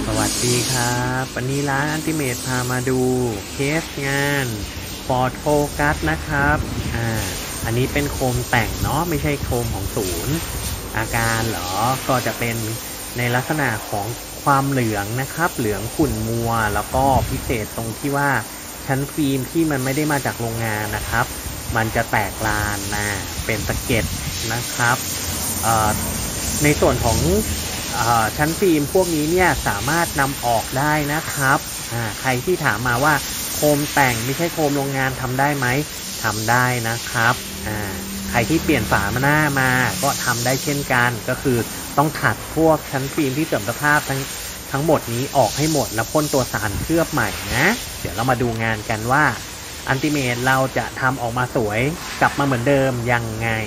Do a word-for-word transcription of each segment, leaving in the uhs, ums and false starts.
วัสดีครับวันนี้ร้านอันติเมทพามาดูเคสงาน Ford Focus นะครับอ่าอันนี้เป็นโคมแต่งเนาะไม่ใช่โคมของศูนย์อาการเหรอก็จะเป็นในลักษณะของความเหลืองนะครับเหลืองขุ่นมัวแล้วก็พิเศษตรงที่ว่าชั้นฟิล์มที่มันไม่ได้มาจากโรงงานนะครับมันจะแตกลานนะเป็นสะเก็ดนะครับในส่วนของชั้นฟิล์มพวกนี้เนี่ยสามารถนำออกได้นะครับใครที่ถามมาว่าโคมแต่งไม่ใช่โคมโรงงานทำได้ไหมทำได้นะครับใครที่เปลี่ยนฝาหน้ามาก็ทำได้เช่นกันก็คือต้องขัดพวกชั้นฟิล์มที่เสื่อมสภาพทั้งทั้งหมดนี้ออกให้หมดแล้วพ่นตัวสารเคลือบใหม่นะเดี๋ยวเรามาดูงานกันว่าอันติเมทเราจะทำออกมาสวยกลับมาเหมือนเดิมยังไง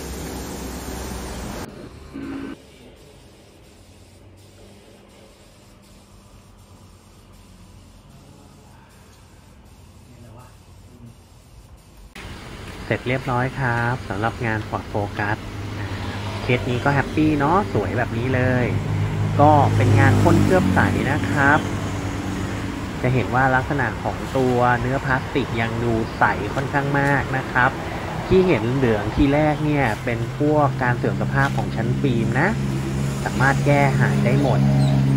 เสร็จเรียบร้อยครับสำหรับงาน Ford Focus เคสนี้ก็แฮปปี้เนาะสวยแบบนี้เลยก็เป็นงานพ่นเคลือบใสนะครับจะเห็นว่าลักษณะของตัวเนื้อพลาสติกยังดูใสค่อนข้างมากนะครับที่เห็นเหลืองทีแรกเนี่ยเป็นพวกการเสื่อมสภาพของชั้นฟิล์มนะสามารถแก้หายได้หมด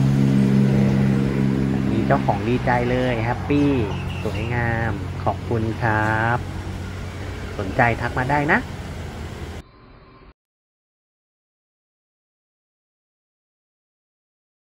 มีเจ้าของดีใจเลยแฮปปี้สวยงามขอบคุณครับสนใจทักมาได้นะ